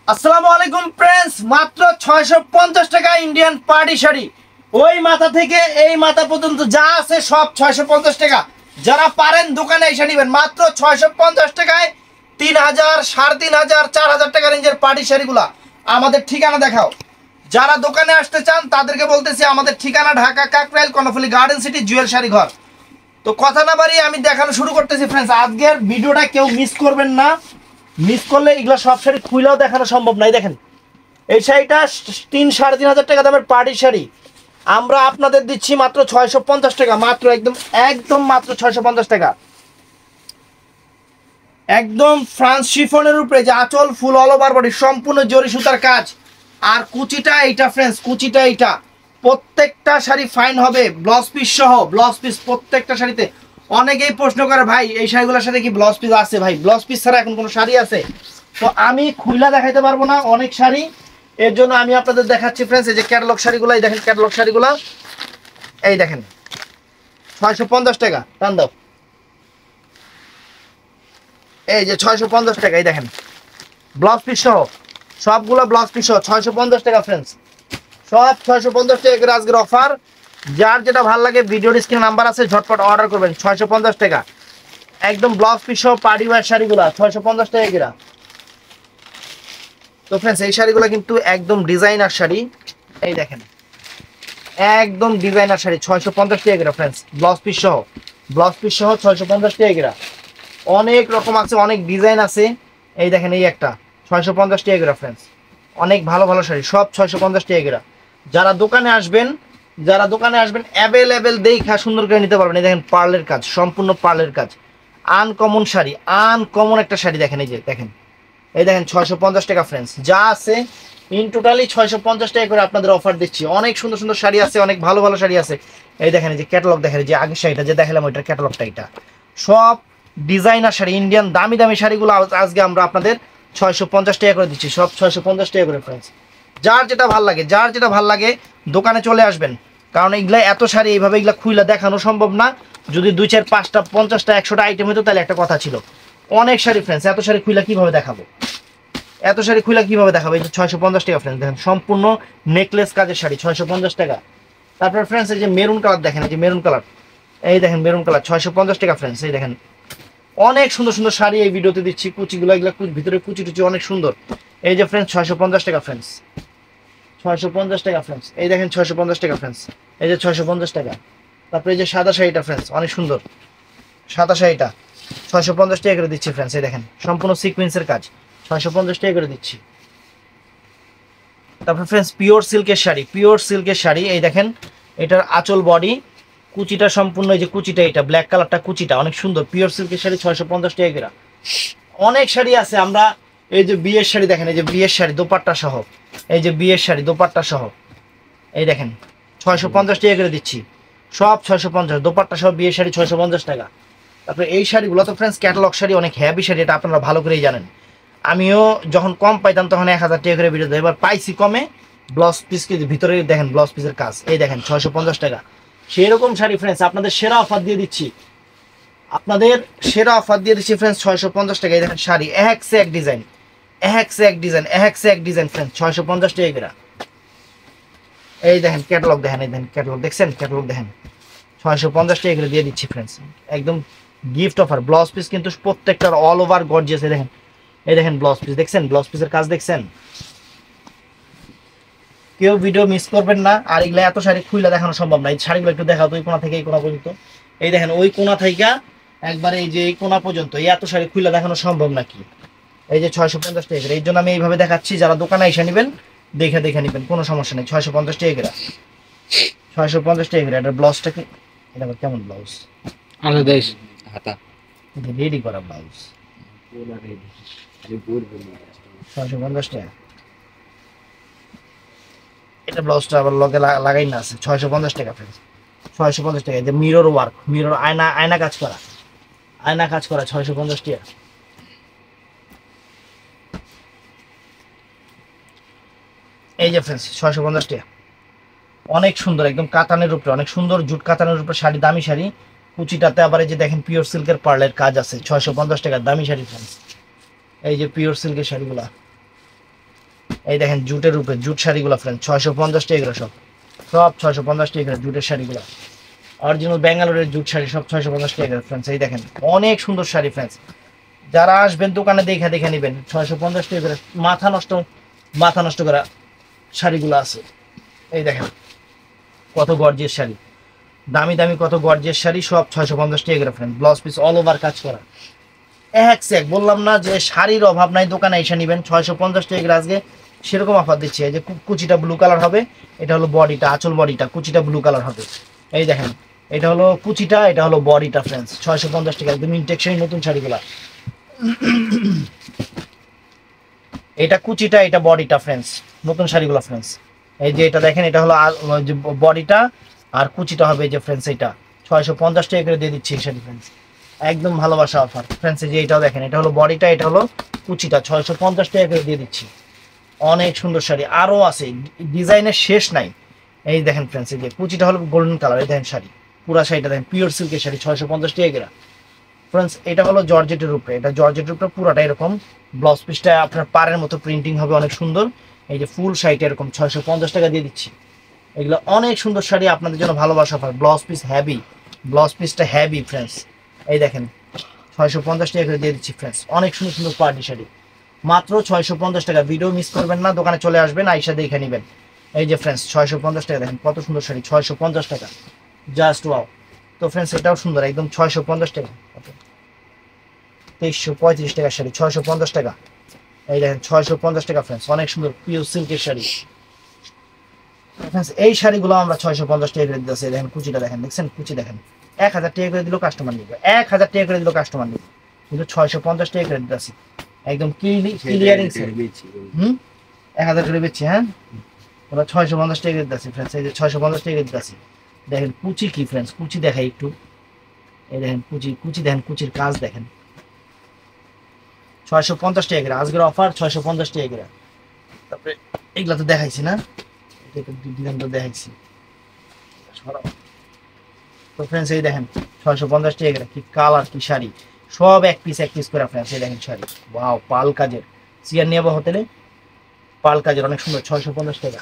আসসালামু আলাইকুম ফ্রেন্ডস, মাত্র 650 টাকা ইন্ডিয়ান পার্টি শাড়ি। ওই মাথা থেকে এই মাথা পর্যন্ত যা আছে সব 650 টাকা। যারা পারেন দোকানে এসে নেবেন মাত্র 650 টাকায়। 3000, 3500, 4000 টাকা রেঞ্জের পার্টি শাড়িগুলা। আমাদের ঠিকানা দেখাও। যারা দোকানে আসতে চান তাদেরকে বলতেছি, আমাদের ঠিকানা Dhaka Kakrail Karnaphuli garden city Jewel sari Ghar. তো কথা না বাড়িয়ে আমি দেখানো শুরু করতেছি ফ্রেন্ডস। আজকের ভিডিওটা কেউ মিস করবেন না। মিস করলে এগুলো সব শাড়ি খুইলেও দেখানো সম্ভব নাই। দেখেন এই শাড়িটা 3-3.5 টাকা দামের পার্টি শাড়ি আমরা আপনাদের দিচ্ছি মাত্র 650 টাকা। মাত্র একদম একদম মাত্র 650 টাকা। একদম ফ্রান্স শিফনের উপরে যে আঁচল, ফুল অল ওভার বডি, সম্পূর্ণ জরি সুতার কাজ। আর কুচিটা এইটা ফ্রেন্ডস, কুচিটা এইটা। প্রত্যেকটা শাড়ি ফাইন হবে, ব্লাউজ পিস সহ। ব্লাউজ পিস প্রত্যেকটা শাড়িতে। অনেকেই প্রশ্ন করে, ভাই এই শাড়িগুলোর সাথে কি ব্লাউজ পিস আছে? ভাই ব্লাউজ পিস ছাড়া এখন কোনো শাড়ি আছে? তো আমি খুইলা দেখাইতে পারবো না অনেক শাড়ি, এর জন্য আমি আপনাদের দেখাচ্ছি ফ্রেন্ডস। এই যে ক্যাটালগ শাড়িগুলো, এই দেখেন ক্যাটালগ শাড়িগুলো, এই দেখেন 650 টাকা। টান দাও। এই যে 650 টাকা, এই দেখেন ব্লাউজ পিস সহ, সবগুলো ব্লাউজ পিস সহ 650 টাকা ফ্রেন্ডস। সব 650 টাকা করে আজকের অফার। যার যেটা ভালো লাগে ভিডিওর স্ক্রিনে নাম্বার আছে, ঝটপট অর্ডার করবেন। 650 টাকা একদম ব্লাউজ পিস সহ পার্টি ওয়্যার শাড়িগুলো 650 টাকা করে। তো ফ্রেন্ডস এই শাড়িগুলো কিন্তু একদম ডিজাইনার শাড়ি। এই দেখেন একদম ডিজাইনার শাড়ি 650 টাকা করে ফ্রেন্ডস। ব্লাউজ পিস সহ, ব্লাউজ পিস সহ 650 টাকা করে। অনেক রকম আছে, অনেক ডিজাইন আছে। এই দেখেন এই একটা 650 টাকা করে ফ্রেন্ডস। অনেক ভালো ভালো শাড়ি, সব 650 টাকা করে। যারা দোকানে আসবেন, যারা দোকানে আসবেন অ্যাভেলেবেল দেখা সুন্দর করে নিতে পারবেন। এই দেখেন পার্লের কাজ, সম্পূর্ণ পার্লের কাজ। আনকমন শাড়ি, আনকমন একটা শাড়ি। দেখেন এই যে দেখেন, এই দেখেন 650 টাকা ফ্রেন্ডস। যা আছে ইন টোটালি 650 টাকা করে আপনাদের অফার দিচ্ছি। অনেক সুন্দর সুন্দর শাড়ি আছে, অনেক ভালো ভালো শাড়ি আছে। এই দেখেন এই যে ক্যাটালগ দেখেন, যে আগের শাড়িটা যে দেখালাম ওইটার ক্যাটালগটা এটা। সব ডিজাইনার শাড়ি, ইন্ডিয়ান দামি দামি শাড়িগুলো আজকে আমরা আপনাদের 650 টাকা করে দিচ্ছি। সব 650 টাকা করে ফ্রেন্ডস। যার যেটা ভাল লাগে, যার যেটা ভাল লাগে দোকানে চলে আসবেন। কারণ এগুলা এত শাড়ি এইভাবে এগুলা খুইলা দেখানো সম্ভব না। যদি 2-4-5টা 50টা 100টা আইটেম হতো তাহলে একটা কথা ছিল। অনেক শাড়ি ফ্রেন্ডস, এত শাড়ি খুইলা কিভাবে দেখাবো? এত শাড়ি খুইলা কিভাবে দেখাবো? এই যে 650 টাকা ফ্রেন্ডস। দেখেন সম্পূর্ণ নেকলেস কাজের শাড়ি 650 টাকা। তারপর ফ্রেন্ডস এই যে মেরুন কালার দেখেন, এই যে মেরুন কালার, এই দেখেন মেরুন কালার 650 টাকা ফ্রেন্ডস। এই দেখেন অনেক সুন্দর সুন্দর শাড়ি এই ভিডিওতে দিচ্ছি। কুচিগুলো এগুলো ভিতরে কুচি টুচি অনেক সুন্দর। এই যে ফ্রেন্ডস 650 টাকা ফ্রেন্ডস, 650 টাকা ফ্রেন্ডস। এই দেখেন 650 টাকা ফ্রেন্ডস, এই যে 650 টাকা। তারপরে এই যে সাদা শাড়িটা ফ্রেন্ডস, অনেক সুন্দর সাদা শাড়িটা 650 টাকা করে দিচ্ছি ফ্রেন্ডস। এই দেখেন সম্পূর্ণ সিকোয়েন্সের কাজ 650 টাকা করে দিচ্ছি। তারপর ফ্রেন্ডস পিওর সিল্কের শাড়ি, পিওর সিল্কের শাড়ি। এই দেখেন এটার আঁচল বডি, কুচিটা সম্পূর্ণ, এই যে কুচিটা এটা ব্ল্যাক কালারটা, কুচিটা অনেক সুন্দর। পিওর সিল্কের শাড়ি 650 টাকা করে। অনেক শাড়ি আছে আমরা। এই যে বিয়ের শাড়ি দেখেন, এই যে বিয়ের শাড়ি দোপাট্টা সহ, এই যে বিয়ের শাড়ি দোপাট্টা সহ, এই দেখেন 650 টাকা করে দিচ্ছি। সব 650, দোপাট্টা সহ বিয়ের শাড়ি 650 টাকা। তারপরে এই শাড়িগুলো তো ফ্রেন্ডস ক্যাটালগ শাড়ি, অনেক হ্যাভি শাড়ি, এটা আপনারা ভালো করেই জানেন। আমিও যখন কম পাইতাম তখন 1000 টাকা করে ভিডিও দেয়, এবার পাইছি কমে। ব্লাউজ পিস ভিতরে দেখেন ব্লাউজ পিসের কাজ, এই দেখেন 650 টাকা। সেরকম শাড়ি ফ্রেন্ডস আপনাদের সেরা অফার দিয়ে দিচ্ছি, আপনাদের সেরা অফার দিয়ে দিচ্ছি ফ্রেন্ডস 650 টাকা। এই দেখেন শাড়ি এক সে এক ডিজাইন, এক সে এক ডিজাইন, এক সে এক ডিজাইন ফ্রেন্ডস 650 টাকা করে। এই দেখেন ক্যাটালগ দেখেন, এই দেখেন ক্যাটালগ দেখছেন, ক্যাটালগ দেখেন 650 টাকা করে দিয়ে দিচ্ছি ফ্রেন্ডস। একদম গিফট অফার। ব্লাউজ পিস কিন্তু প্রত্যেকটার অল ওভার গর্জিয়াস। এই দেখেন, এই দেখেন ব্লাউজ পিস দেখছেন, ব্লাউজ পিসের কাজ দেখছেন। কেউ ভিডিও মিস করবেন না। আর এগুলো এত শাড়ি খুইলা দেখানো সম্ভব না। এই শাড়িগুলো একটু দেখাও তো, ওই কোনা থেকে এই কোনা পর্যন্ত। এই দেখেন ওই কোনা থেকে একবারে এই যে এই কোনা পর্যন্ত, এই এত শাড়ি খুইলা দেখানো সম্ভব নাকি? এই যে 650 টাকা করে। এই জন্য আমি এইভাবে দেখাচ্ছি, যারা দোকানে এসে নেবেন দেখে দেখে নেবেন, কোনো সমস্যা নেই। 650 টাকা করে, 650 টাকা করে। এটা ব্লাউজটা কি, এটা কেমন ব্লাউজ? আলাদা হাতা রেডি করা ব্লাউজ 650 টাকা। এটা ব্লাউজটা আবার লগে লাগাই না আছে 650 টাকা ফ্রেন্ডস। 650 টাকা। যে মিরর ওয়ার্ক, মিরর আয়না, আয়না কাজ করা, আয়না কাজ করা 650 টাকা। এই যে ফ্রেন্ডস 650 টাকা। অনেক সুন্দর, একদম কাতানের উপরে, অনেক সুন্দর জুট কাতানের উপরে শাড়ি, দামি শাড়ি। কুচিটাতে আবার এই যে দেখেন পিওর সিল্কের পার্লের কাজ আছে 650 টাকা দামি শাড়ি ফ্রেন্ডস। এই যে পিওর সিল্কের শাড়িগুলা এই দেখেন জুটের উপরে জুট শাড়িগুলো ফ্রেন্ডস 650 টাকা করে সব সব 650 টাকা করে জুটের শাড়িগুলো অরিজিনাল ব্যাঙ্গালোরের জুট শাড়ি সব 650 টাকা করে ফ্রেন্ডস এই দেখেন অনেক সুন্দর শাড়ি ফ্রেন্ডস যারা আসবেন দোকানে দেখে দেখে নেবেন 650 টাকা করে মাথা নষ্ট করা শাড়িগুলো আছে এই দেখেন কত গর্জিয়াস শাড়ি দামি দামি কত গর্জিয়াস শাড়ি সব 650 টাকা করে friend blouse piece all over কাজ করা এক সেক বললাম না যে শাড়ির অভাব নাই দোকানে এসে নেবেন 650 টাকা করে আজকে সেরকম অফার দিচ্ছি এই যে কুচিটা ব্লু কালার হবে এটা হলো বডিটা আঁচল বডিটা কুচিটা ব্লু কালার হবে এই দেখেন এটা হলো কুচিটা এটা হলো বডিটা ফ্রেন্ডস 650 টাকা একদম ইনটেকশন নতুন শাড়িগুলা এটা কুচিটা এটা বডিটা ফ্রেন্ডস নতুন শাড়িগুলো ফ্রেন্ডস এই যে এটা দেখেন এটা হলো বডিটা আর কুচিটা হবে যে ফ্রেন্ডস এটা 650 টাকা করে দিয়ে দিচ্ছি এই শাড়ি ফ্রেন্ডস একদম ভালোবাসা অফার ফ্রেন্ডস এই যে এটাও দেখেন এটা হলো বডিটা এটা হলো কুচিটা 650 টাকা করে দিয়ে দিচ্ছি অনেক সুন্দর শাড়ি আরো আছে ডিজাইনের শেষ নাই এই দেখেন ফ্রেন্ডস এই যে কুচিটা হলো গোল্ডেন কালার এই দেখেন শাড়ি পুরা শাড়িটা দেখেন পিওর সিল্কের শাড়ি 650 টাকা করে ফ্রেন্ডস এটা হলো জর্জেটের উপরে এটা জর্জেটের উপরে পুরাটা এরকম ব্লাউজ পিসটা আপনার পাড়ের মতো প্রিন্টিং হবে অনেক সুন্দর এই যে ফুল শাড়িটা এরকম 650 টাকা দিয়ে দিচ্ছি এগুলো অনেক সুন্দর শাড়ি আপনাদের জন্য ভালোবাসা পায় ব্লাউজ পিস হেভি ব্লাউজ পিসটা হেভি ফ্রেন্ডস এই দেখেন 650 টাকা করে দিয়ে দিচ্ছি ফ্রেন্ডস অনেক সুন্দর সুন্দর পার্টি শাড়ি মাত্র 650 টাকা ভিডিও মিস করবেন না দোকানে চলে আসবেন আইসা দেখে নেবেন এই যে ফ্রেন্ডস 650 টাকা দেখেন কত সুন্দর শাড়ি 650 টাকা জাস্ট ওয়াও তো ফ্রেন্ডস এটাও সুন্দর একদম 650 টাকা 2335 টাকা শাড়ি 650 টাকা এই দেখেন 650 টাকা ফ্রেন্ডস অনেক সুন্দর পিওর সিল্কের শাড়ি ফ্রেন্ডস এই শাড়িগুলো আমরা 650 টাকা করে দিতেছি দেখেন কুচিটা দেখেন দেখছেন কুচি দেখেন 1000 টাকা করে দিলেও কাস্টমার নিবে 1000 টাকা করে দিলেও কাস্টমার নিবে কিন্তু 650 টাকা করে দিতেছি একদম ক্লিয়ারিং 1000 করে বেচছি হ্যাঁ ওরা 650 টাকা করে দিতেছি ফ্রেন্ডস এই যে 650 টাকা করে দিতেছি দেখেন কুচি কি ফ্রেন্ডস কুচি দেখাই একটু এই দেখেন কুচি দেখেন কুচির কাজ দেখেন 650 টাকা করে আজকের অফার 650 টাকা করে তারপরে এগুলা তো দেখাইছি না ডিজাইন তো দেখাইছি তো ফ্রেন্ডস এই দেখেন 650 টাকা করে কি কালার কি শাড়ি সব এক পিস করে ফ্রেন্ডস এই দেখেন শাড়ি ওয়াও পাল কাজের চেয়ার নিয়ে যাবো হোটেলে পাল কাজের অনেক সুন্দর 650 টাকা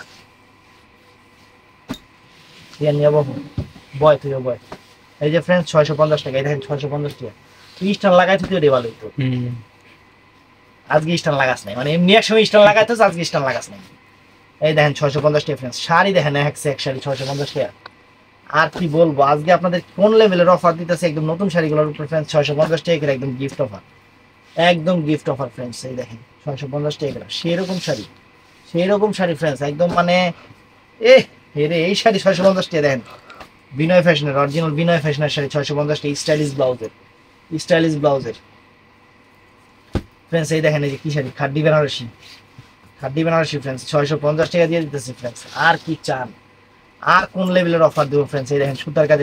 চেয়ার নিয়ে যাবো বয় তুই বয় এই যে ফ্রেন্ডস 650 টাকা এই দেখেন 650 টাকা স্টার লাগাই তুই রে ভালো একটু আজকে স্টার লাগাস নাই মানে এমনি এক সময় স্টার লাগাইতো আজকে স্টার লাগাস নাই এই দেখেন 650 টাকা ফ্রেন্ডস শাড়ি দেখেন এক শাড়ি 650 টাকা আর কি বলবো আজকে আপনাদের কোন লেভেলের অফার দিতেছে একদম নতুন শাড়িগুলোর উপর ফ্রেন্ডস 650 টাকা করে একদম গিফট অফার ফ্রেন্ডস এই দেখেন 650 টাকা সেরকম শাড়ি ফ্রেন্ডস একদম মানে রে এই শাড়ি 650 টাকা দেখেন বিনয় ফ্যাশনের অরিজিনাল বিনয় ফ্যাশনের শাড়ি 650 টাকা স্টাইলিশ ব্লাউজের ফ্রেন্ডস এই দেখেন এই যে কি শাড়ি খাড্ডি বেনারসি ফ্রেন্ডস 650 টাকা দিয়ে দিতেছি ফ্রেন্ডস আর কি চান আর কোন লেভেলের অফার দেবো ফ্রেন্ডস এই দেখেন সুতার কাজের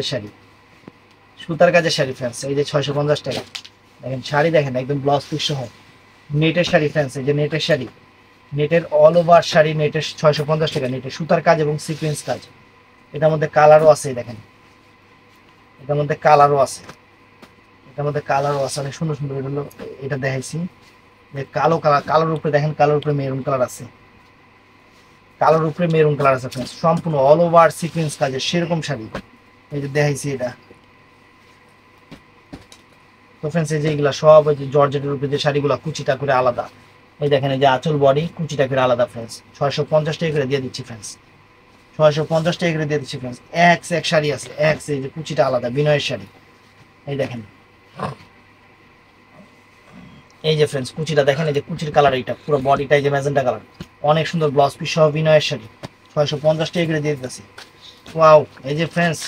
শাড়ি ফ্রেন্ডস এই যে 650 টাকা দেখেন শাড়ি দেখেন একদম ব্লাউজ পিস সহ নেটের শাড়ি ফ্রেন্ডস এই যে নেটের শাড়ি নেটের অল ওভার শাড়ি নেটের 650 টাকা নেটের সুতার কাজ এবং সিকোয়েন্স কাজ এটার মধ্যে কালারও আছে দেখেন এটার মধ্যে কালারও আছে অনেক সুন্দর সুন্দর এগুলো এটা দেখাইছি কালোর উপরে দেখেন কালোর উপরে মেরুন কালার আছে ফ্রেন্ডস সম্পূর্ণ অল ওভার সিকোয়েন্স কাজের সেরকম শাড়ি এই যে দেখাইছি এটা তো ফ্রেন্ডস এই যে এগুলা সব ওই যে জর্জেটের উপরে যে শাড়িগুলো কুচিটা করে আলাদা এই দেখেন এই যে আঁচল বডি কুচিটা করে আলাদা ফ্রেন্ডস 650 টাকা করে দিয়ে দিচ্ছি ফ্রেন্ডস 650 টাকা করে দিয়ে দিচ্ছি ফ্রেন্ডস এক শাড়ি আছে এই যে কুচিটা আলাদা বিনয়ের শাড়ি এই দেখেন এই যে ফ্রেন্ডস কুচিটা দেখেন এই যে কুচির কালার এইটা পুরো বডিটা এই যে ম্যাজেন্টা কালার অনেক সুন্দর ব্লাউজ পিস সহ বিনয়ের শাড়ি 650 টাকা করে দিয়ে দিতেছি ওয়াও এই যে ফ্রেন্ডস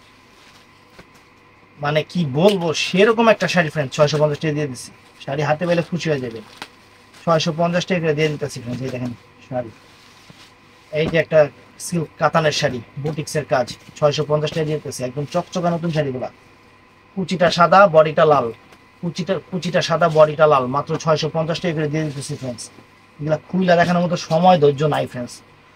মানে কি বলবো সেরকম একটা শাড়ি ফ্রেন্ডস 650 টাকা দিয়ে দিচ্ছি শাড়ি হাতে পেলে খুশি হয়ে যাবে 650 টাকা করে দিয়ে দিতেছি ফ্রেন্ডস এই দেখেন শাড়ি এই যে একটা সিল্ক কাতানের শাড়ি বুটিক্সের কাজ 650 টাকা দিয়ে দিতেছি একদম চকচকা নতুন শাড়িগুলা কুচিটা সাদা বডিটা লাল কুচিটা সাদা বডিটা লাল মাত্র 650 টাকা করে দিয়ে দিতেছি ফ্রেন্ডস এগুলা খুইলা দেখানোর মতো সময় ধৈর্য নাই ফ্রেন্ডস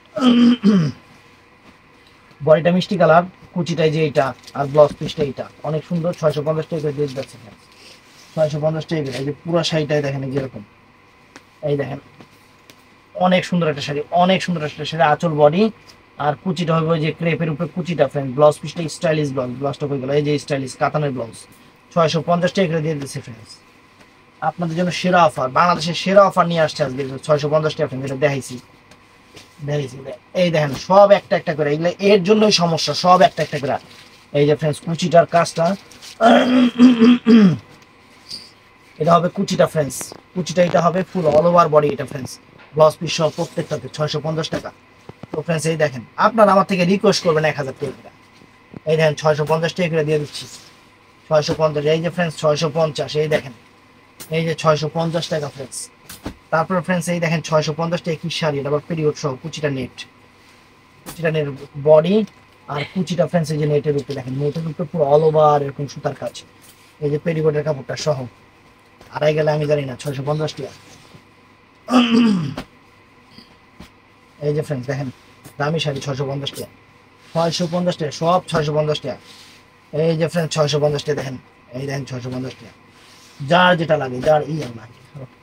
বডিটা মিষ্টি কালার কুচিটাই যে এইটা আর ব্লাউজ পিসটা এইটা অনেক সুন্দর 650 টাকা করে দিয়ে দিতেছি ফ্রেন্ডস 650 টাকা এই যে পুরো শাড়িটাই দেখেন এই যেরকম এই দেখেন অনেক সুন্দর একটা শাড়ি, অনেক সুন্দর একটা শাড়ি, আঁচল বডি আর কুচিটা হবে ওই যে ক্রেপের উপরে কুচিটা ফ্রেন্ড, ব্লাউজ পিসটা স্টাইলিশ ব্লাউজ, ব্লাউজটা কই গেল, এই যে স্টাইলিশ কাতানের ব্লাউজ, 650 টাকা করে দিয়ে দিচ্ছি ফ্রেন্ডস। আপনাদের জন্য সেরা অফার, বাংলাদেশের সেরা অফার নিয়ে আসছে আজকে, 650 টাকা ফ্রেন্ড, যেটা দেখাইছি দেখাইছি। এই দেখেন সব একটা একটা করে, এগুলো এর জন্যই সমস্যা, সব একটা একটা করে। এই যে ফ্রেন্ডস কুচিটার কাজটা, এটা হবে কুচিটা ফ্রেন্ডস, কুচিটা এটা হবে ফুল অল ওভার বডি এটা ফ্রেন্ডস, ব্লাউজ পিস সহ প্রত্যেকটাতে 650 টাকা। তো ফ্রেন্ডস এই দেখেন, আপনারা আমার থেকে রিকোয়েস্ট করবেন 1000 টাকা, এই দেখেন 650 টাকা করে দিয়ে দিচ্ছি, 650। এই যে ফ্রেন্ডস 650, এই দেখেন, এই যে 650 টাকা ফ্রেন্ডস। তারপর ফ্রেন্ডস এই দেখেন 650 টাকা কি শাড়ি, এটা আবার পিরিয়ড সহ, কুচিটা নেট, কুচিটা নেট বডি আর কুচিটা ফ্রেন্ডস এই যে নেটের উপরে দেখেন, নেটের উপরে পুরো অল ওভার এরকম সুতার কাজ, এই যে পেরিকোটের কাপড়টা সহ, আড়াই গেলে আমি জানি না, 650 টাকা। এই যে ফ্রেন্ডস দেখেন দামি শাড়ি 650 টাকা, 650 টাকা সব, 650 টাকা। এই যে ফ্রেন্ডস 650 টাকা দেখেন, এই দেখেন 650 টাকা, যার যেটা লাগে, যার লাগে।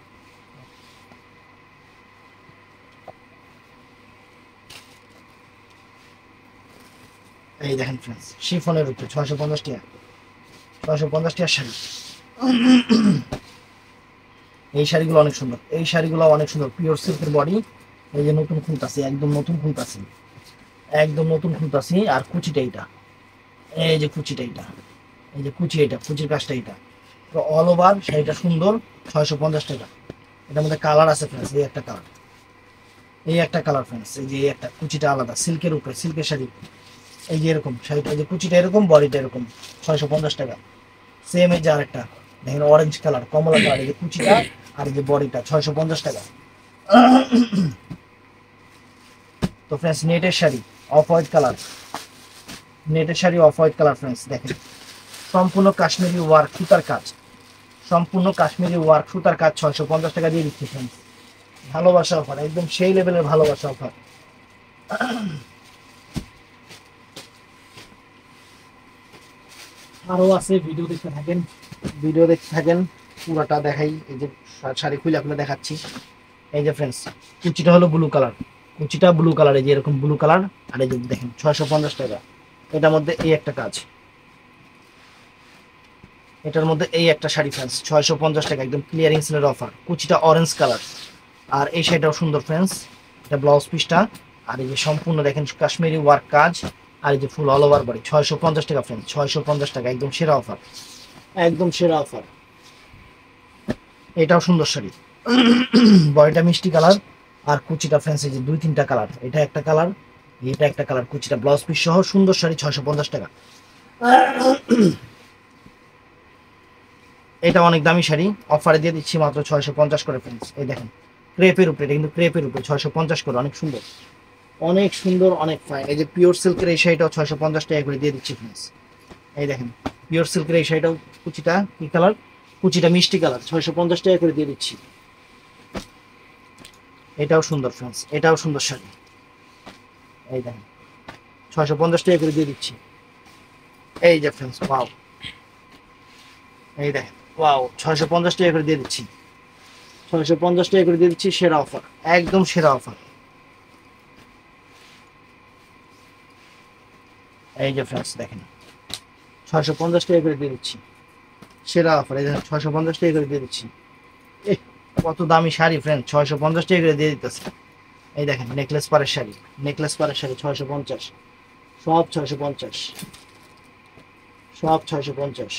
এই দেখেন ফ্রেন্ডস শিফনের উপরে 650 টাকা, 650 টাকার শাড়ি। এই শাড়িগুলো অনেক সুন্দর, এই শাড়িগুলো অনেক সুন্দর, পিওর সিল্কের বডি, এই যে নতুন খুলতাছি, একদম নতুন খুলতাছি, একদম নতুন খুলতাছি। আর কুচিটা এইটা, এই যে কুচিটা এইটা, এই যে কুচি, এটা কুচির কাজটা এইটা, অল ওভার শাড়িটা সুন্দর, 650 টাকা। এটার মধ্যে কালার আছে ফ্রেন্ডস, এই একটা কালার, এই একটা কালার ফ্রেন্ডস, এই যে এই একটা কুচিটা আলাদা, সিল্কের উপরে, সিল্কের শাড়ি, এই যে এরকম শাড়িটা, এই যে কুচিটা এরকম, বডিটা এরকম, 650 টাকা। সেম এই যে আরেকটা দেখেন অরেঞ্জ কালার, কমলা কালার, এই যে কুচিটা আর এই যে বডিটা, 650 টাকা। তো ফ্রেন্ডস নেটের শাড়ি অফ হোয়াইট কালার, নেটের sari off white colour friends দেখেন, সম্পূর্ণ কাশ্মীরি ওয়ার্ক সুতার কাজ, সম্পূর্ণ কাশ্মীরি ওয়ার্ক সুতার কাজ, 650 টাকা দিয়ে দিচ্ছি ফ্রেন্ডস। ভালোবাসা অফার, একদম সেই লেভেলের ভালোবাসা অফার। আরো আছে, ভিডিও দেখতে থাকেন, ভিডিও দেখতে থাকেন, পুরোটা দেখাই। এই যে শাড়ি খুলে আপনাকে দেখাচ্ছি। এই যে ফ্রেন্ডস কুচিটা হলো ব্লু কালার, কুচিটা ব্লু কালার, এই যে এরকম ব্লু কালার, আর এই যে দেখেন 650 টাকা। এটার মধ্যে এই একটা কাজ, এটার মধ্যে এই একটা শাড়ি ফ্রেন্ডস, 650 টাকা, একদম ক্লিয়ারিং সেলের অফার, কুচিটা অরেঞ্জ কালার। আর এই শাড়িটাও সুন্দর ফ্রেন্ডস, এটা ব্লাউজ পিসটা, আর এই যে সম্পূর্ণ দেখেন কাশ্মীরি ওয়ার্ক কাজ, আর এই যে ফুল অল ওভার বডি, 650 টাকা ফ্রেন্ডস, 650 টাকা, একদম সেরা অফার, একদম সেরা অফার। এটাও সুন্দর শাড়ি, বডিটা মিষ্টি কালার, আর কুচিটা ফ্রেন্ডস এই যে 2-3টা কালার, এটা একটা কালার, এটা একটা কালার, কুচিটা ব্লাউজ পিস সহ সুন্দর শাড়ি, 650 টাকা। এটা অনেক দামি শাড়ি, অফারে দিয়ে দিচ্ছি মাত্র 650 করে ফ্রেন্ডস। এই দেখেন ক্রেপের উপরে, এটা কিন্তু ক্রেপের উপরে, 650 করে, অনেক সুন্দর, অনেক সুন্দর, অনেক ফাইন। এই যে পিওর সিল্কের এই শাড়িটাও 650 টাকা করে দিয়ে দিচ্ছি ফ্রেন্ডস। এই দেখেন পিওর সিল্কের এই শাড়িটাও, কুচিটা কি কালার, কুচিটা মিষ্টি কালার, 650 টাকা করে দিয়ে দিচ্ছি। এটাও সুন্দর ফ্রেন্ডস, এটাও সুন্দর শাড়ি, এই দেখেন 650 টাকা করে দিয়ে দিচ্ছি। এই যে ফ্রেন্ডস ওয়াও, এই দেখেন ওয়াও, 650 টাকা করে দিয়ে দিচ্ছি, 650 টাকা করে দিয়ে দিচ্ছি, সেরা অফার, একদম সেরা অফার। এই যে ফ্রেন্ডস দেখেন 650 টাকা করে দিয়ে দিচ্ছি, সেরা অফার, এই দেখেন 650 টাকা করে দিয়ে দিচ্ছি। কত দামি শাড়ি ফ্রেন্ড, 650 টাকা করে দিয়ে দিতেছে। এই দেখেন নেকলেস পাড়ের শাড়ি, নেকলেস পাড়ের শাড়ি 650, সব 650, সব 650।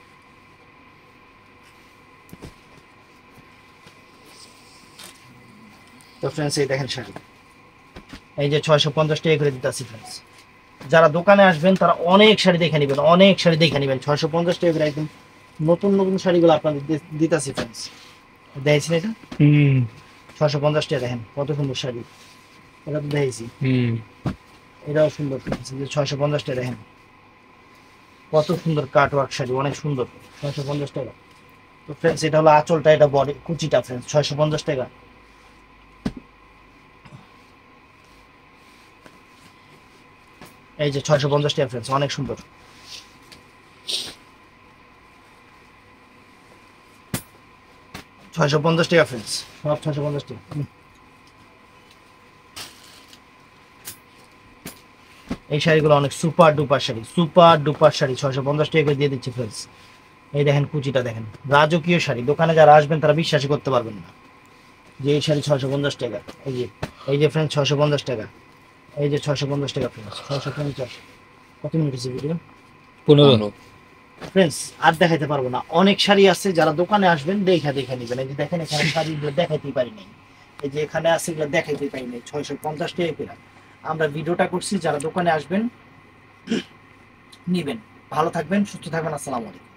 তো ফ্রেন্ডস এই দেখেন শাড়ি, এই যে 650 টাকা করে দিতেছি ফ্রেন্ডস। যারা দোকানে আসবেন তারা অনেক শাড়ি দেখে নেবেন, অনেক শাড়ি দেখে নেবেন, 650 টাকা করে একদম নতুন নতুন শাড়িগুলো আপনাদের দিতেছি ফ্রেন্ডস। দেখেছেন এটা 650 টাকা, দেখেন কত সুন্দর শাড়ি, এটা তো দেখেছি, এটাও সুন্দর ফ্রেন্ডস, যে 650 টাকা দেখেন কত সুন্দর কাট ওয়ার্ক শাড়ি, অনেক সুন্দর, 650 টাকা। তো ফ্রেন্ডস এটা হলো আঁচলটা, এটা বডি কুচিটা ফ্রেন্ডস, 650 টাকা। এই যে 650 টাকা ফ্রেন্ডস, অনেক সুন্দর, 650 টাকা ফ্রেন্ডস, সব 650 টাকা। এই শাড়িগুলো অনেক super duper sari, super duper sari 650 টাকা করে দিয়ে দিচ্ছি ফ্রেন্ডস। এই দেখেন কুচিটা দেখেন, রাজকীয় শাড়ি, দোকানে যারা আসবেন তারা বিশ্বাসই করতে পারবেন না যে এই শাড়ি 650 টাকা। এই যে ফ্রেন্ডস 650 টাকা, এই যে 650 টাকা ফ্রেন্ডস, 650। কত মিনিট হচ্ছে ভিডিও? 15। ফ্রেন্ডস আর দেখাইতে পারবো না, অনেক শাড়ি আছে, যারা দোকানে আসবেন দেখে দেখে নেবেন। এই যে দেখেন এখানে শাড়িগুলো দেখাইতেই পারি নাই, এই যে এখানে আছে এগুলো দেখাইতেই পারি নাই, 650 টাকা করে আমরা ভিডিওটা করছি। যারা দোকানে আসবেন নিবেন। ভালো থাকবেন, সুস্থ থাকবেন, আসসালামু আলাইকুম।